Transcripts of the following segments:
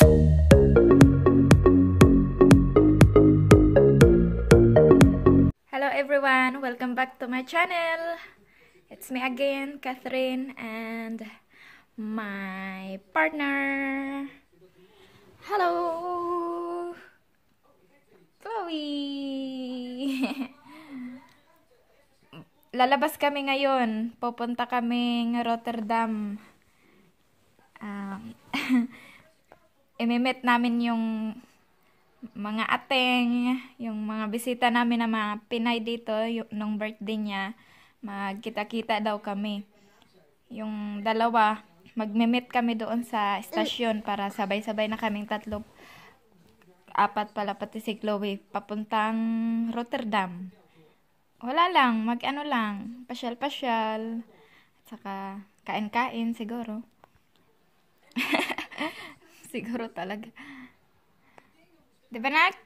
Hello everyone, welcome back to my channel. It's me again, Catherine, and my partner. Hello, Chloe. Lalabas kami ngayon. Pupunta kaming Rotterdam. Imimit namin yung mga ateng, yung mga bisita namin na mga Pinay dito, nung birthday niya. Magkita-kita daw kami. Yung dalawa, magmimit kami doon sa estasyon para sabay-sabay na kaming tatlo. Apat pala pati si Chloe, papuntang Rotterdam. Wala lang, mag-ano lang, pasyal-pasyal, at saka kain-kain siguro. Siguro talaga. Di ba, nak?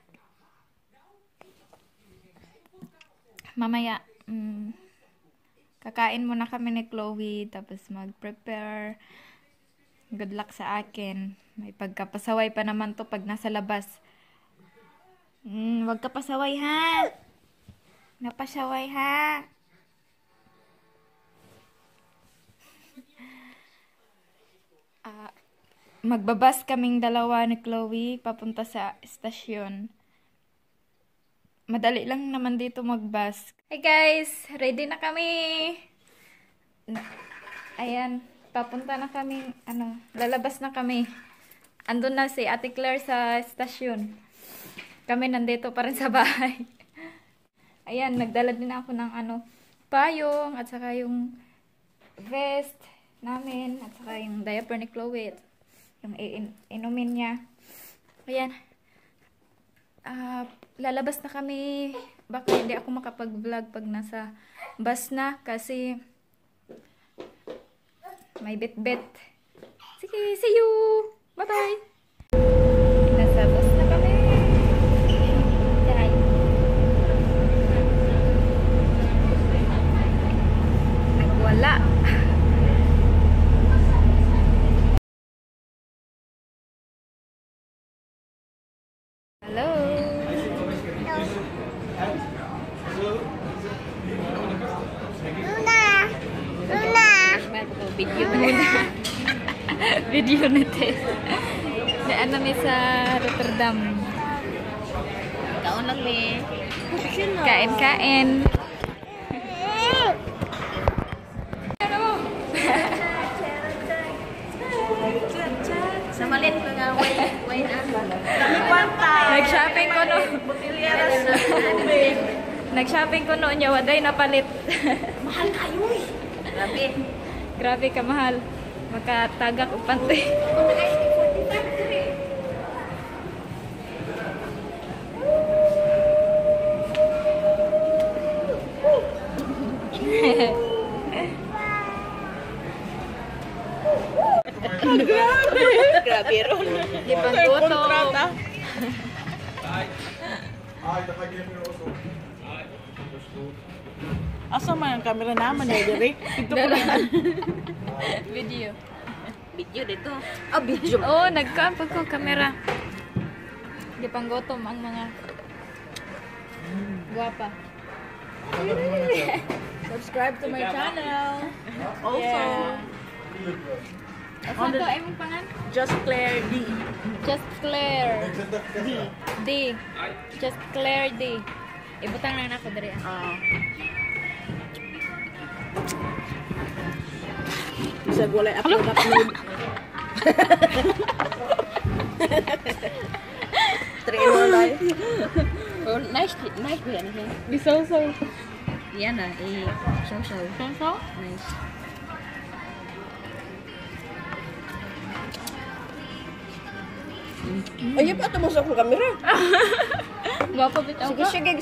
Mamaya, kakain muna kami ni Chloe, tapos mag-prepare. Good luck sa akin. May pagkapasaway pa naman to pag nasa labas. Wag ka pasaway, ha? Napasaway, ha? Magbabas kaming dalawa ni Chloe papunta sa estasyon. Madali lang naman dito magbus. Hey guys, ready na kami. Ayan, papunta na kami, lalabas na kami. Andun na si Ate Claire sa estasyon. Kami nandito pa rin sa bahay. Ayan, nagdala din ako ng payong, at saka yung vest namin, at saka yung diaper ni Chloe, yung inumin niya. Ayan. Lalabas na kami. Baka hindi ako makapag-vlog pag nasa bus na, kasi may bit-bit. Sige, see you! Bye-bye! Nasa bus na kami. Nagwala. Hello. Video muna. Video natin. Daan namin sa Rotterdam. Kaon lang ni. Kain-kain. Sa malit ko nga wine Nag-shopping ko no. Nag-shopping ko noon niya, waday napalit. Mahal kayo eh. Grabe. Grabe ka mahal. Makatagak upante. Grabe ron. Di ba gutom? Asa man ang camera naman eh, dire? Ito ko lang. Video. Video dito. Video. Oh, nagkampag ko kamera. Di pang gutom ang mga guwapa. Subscribe to my channel. Also, Asan to? Ay mong pangan? Just Claire D. Just Claire D. Just Claire D. Ibutang lang ako diri. Bisa boleh upload. Terima live. Oh, nice ko yan. Bisaw-saw. Yan na, saw-saw. Saw-saw? Nice. Ay, pa mo sa camera. Guwapo bitaw ka. Sige.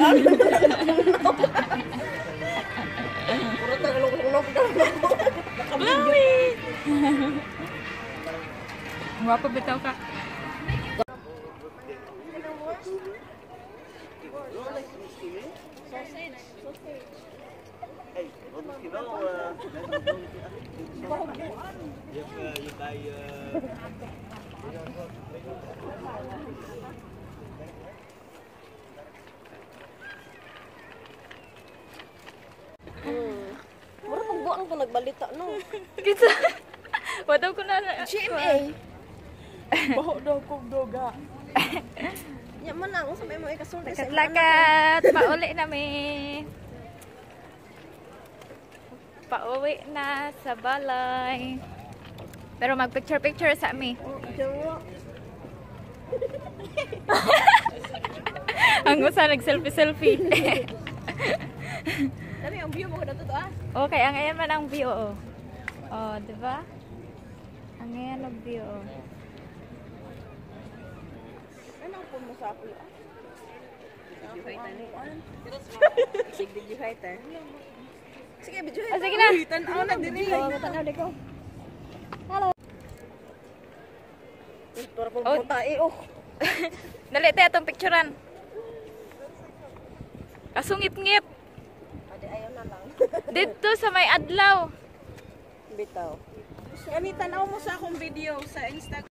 Puro tagalog. Chloe! Guwapo bitaw ka. Hey, wat misschien wel je bij balita no. Kinsa? Wadaw ko na. GMA. Baho daw kong doga. Nya man lang sa may mga ikasulti sa Lakat-lakat. Pauli nami. Pauwi na sa balay. Pero mag-picture-picture sa ami. Ang usa nag-selfie-selfie. Dami ang view mo ko dito ah. Okay, ang ayan man ang view, oh. Oh, di ba? Ang ayan ang view, oh. Ano po mo sa ako? Sige, video fighter. Sige, video Oh, sige na. Tanaw na din eh. Tanaw ko. Hello. Para po Oh. tae oh. Dali tayo itong picturean. Kasungip-ngip. Ade ayaw na lang. Dito sa may adlaw. Bitaw. Kani tanaw mo sa akong video sa Instagram.